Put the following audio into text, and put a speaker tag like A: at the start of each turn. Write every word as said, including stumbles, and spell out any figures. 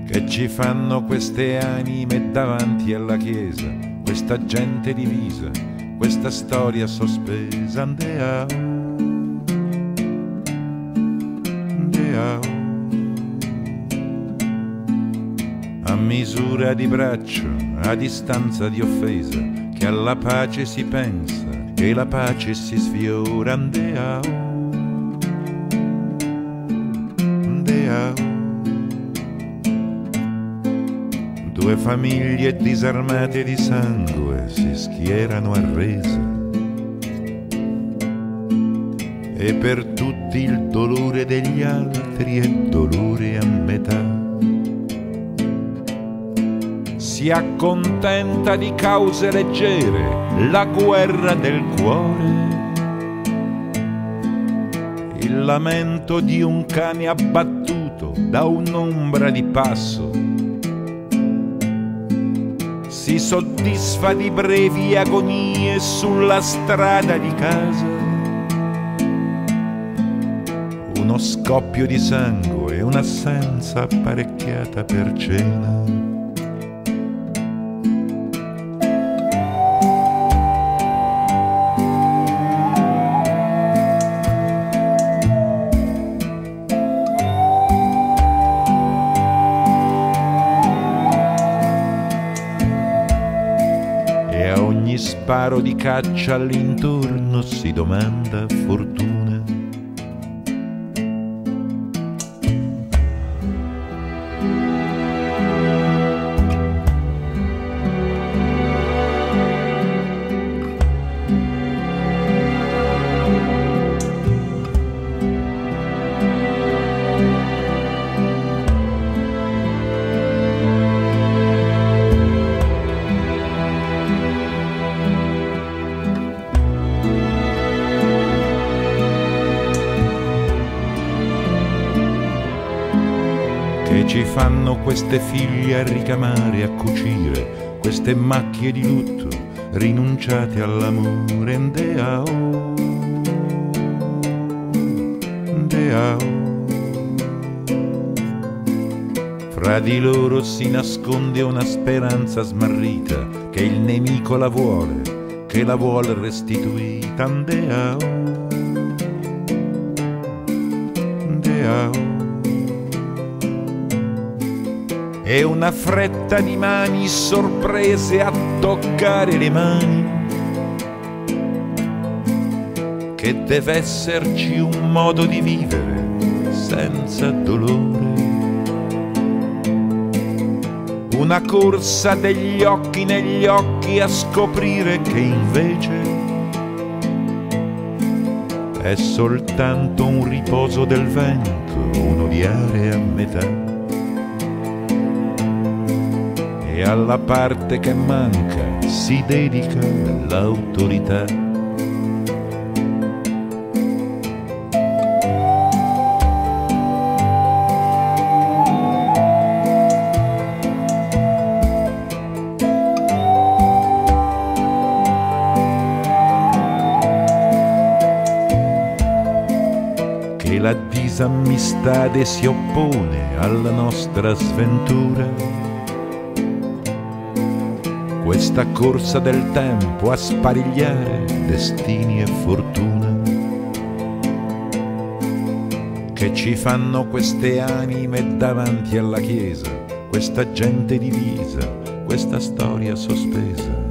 A: Che ci fanno queste anime davanti alla chiesa, questa gente divisa, questa storia sospesa. Andeao, andeao, a misura di braccio, a distanza di offesa, che alla pace si pensa, che la pace si sfiora. Andeao, andeao. Due famiglie disarmate di sangue si schierano arrese, e per tutti il dolore degli altri è dolore a metà. Si accontenta di cause leggere la guerra del cuore, il lamento di un cane abbattuto da un'ombra di passo. Si soddisfa di brevi agonie sulla strada di casa. Uno scoppio di sangue e un'assenza apparecchiata per cena. E a ogni sparo di caccia all'intorno si domanda fortuna. Che ci fanno queste figlie a ricamare, a cucire, queste macchie di lutto rinunciate all'amore. Andeao, andeao. Fra di loro si nasconde una speranza smarrita, che il nemico la vuole, che la vuole restituita. Andeao, andeao. E una fretta di mani sorprese a toccare le mani, che deve esserci un modo di vivere senza dolore. Una corsa degli occhi negli occhi a scoprire che invece è soltanto un riposo del vento, un odiare a metà. E alla parte che manca si dedica l'autorità. Che la disammistade si oppone alla nostra sventura. Questa corsa del tempo a sparigliare destini e fortuna, che ci fanno queste anime davanti alla chiesa, questa gente divisa, questa storia sospesa.